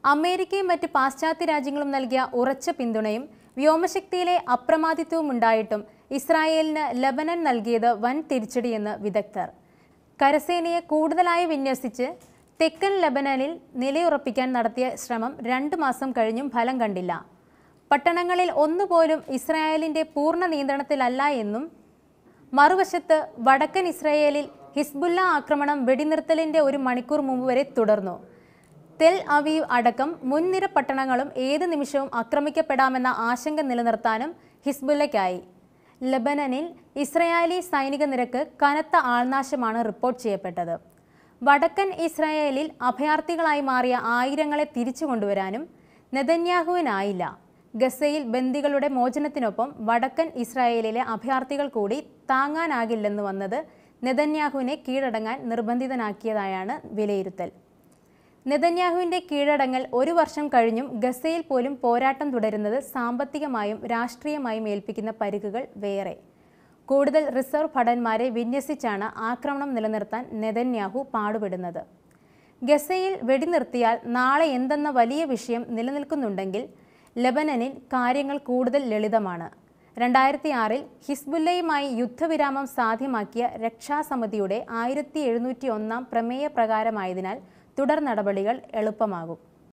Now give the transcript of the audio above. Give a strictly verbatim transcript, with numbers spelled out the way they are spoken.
അമേരിക്കയും മറ്റ് പാശ്ചാത്യ രാജ്യങ്ങളും നൽകിയ ഉറച്ച പിന്തുണയും വ്യോമശക്തിയിലെ അപ്രമാദിത്വവും ഉണ്ടായിട്ടും ഇസ്രായേലിന് ലെബനൻ നൽകിയത് വൻ തിരിച്ചടിയെന്ന് വിദഗ്ധർ. കരസേനയെ കൂടുതലായി വിന്യസിച്ച് തെക്കൻ ലെബനനിൽ നിലയുറപ്പിക്കാൻ നടത്തിയ ശ്രമം രണ്ട് മാസം കഴിഞ്ഞും ഫലം കണ്ടില്ല. പട്ടണങ്ങളിൽ ഒന്നുപോലും ഇസ്രായേലിന്റെ പൂർണ്ണ നിയന്ത്രണത്തിലല്ല എന്നും മറുവശത്ത് വടക്കൻ ഇസ്രായേലിൽ ഹിസ്ബുല്ല ആക്രമണം വെടിനിർത്തലിന്റെ ഒരു മണിക്കൂർ മുമ്പ് വരെ തുടർന്നു. തെൽ അവീവ് അടക്കം മുൻനിര പട്ടണങ്ങളും ഏത് നിമിഷവും ആക്രമിക്കപ്പെടാമെന്ന ആശങ്ക നിലനിർത്താനും ഹിസ്ബുല്ലയ്ക്കായി. ലെബനനിൽ ഇസ്രായേലി സൈനിക നിരക്ക് കനത്ത ആൾനാശമാണ് റിപ്പോർട്ട് ചെയ്യപ്പെട്ടത്. വടക്കൻ ഇസ്രായേലിൽ അഭയാർത്ഥികളായി മാറിയ ആയിരങ്ങളെ തിരിച്ചു കൊണ്ടുവരാനും നെതന്യാഹുവിനായില്ല. ഗസയിൽ ബന്ദികളുടെ മോചനത്തിനൊപ്പം വടക്കൻ ഇസ്രായേലിലെ അഭയാർത്ഥികൾ കൂടി താങ്ങാനാകില്ലെന്ന് വന്നത് നെതന്യാഹുവിനെ കീഴടങ്ങാൻ നിർബന്ധിതനാക്കിയതായാണ് വിലയിരുത്തൽ. നെതന്യാഹുവിന്റെ കീഴടങ്ങൽ ഒരു വർഷം കഴിഞ്ഞും ഗസയിൽ പോലും പോരാട്ടം തുടരുന്നത് സാമ്പത്തികമായും രാഷ്ട്രീയമായും ഏൽപ്പിക്കുന്ന പരിക്കുകൾ വേറെ. കൂടുതൽ റിസർവ് ഭടന്മാരെ വിന്യസിച്ചാണ് ആക്രമണം നിലനിർത്താൻ നെതന്യാഹു പാടുപെടുന്നത്. ഗസയിൽ വെടിനിർത്തിയാൽ നാളെ എന്തെന്ന വലിയ വിഷയം നിലനിൽക്കുന്നുണ്ടെങ്കിൽ ലെബനനിൽ കാര്യങ്ങൾ കൂടുതൽ ലളിതമാണ്. രണ്ടായിരത്തി ആറിൽ ഹിസ്ബുല്ലയുമായി യുദ്ധവിരാമം സാധ്യമാക്കിയ രക്ഷാസമിതിയുടെ ആയിരത്തി എഴുന്നൂറ്റി ഒന്നാം പ്രമേയ പ്രകാരമായതിനാൽ തുടർ നടപടികൾ എളുപ്പമാകും.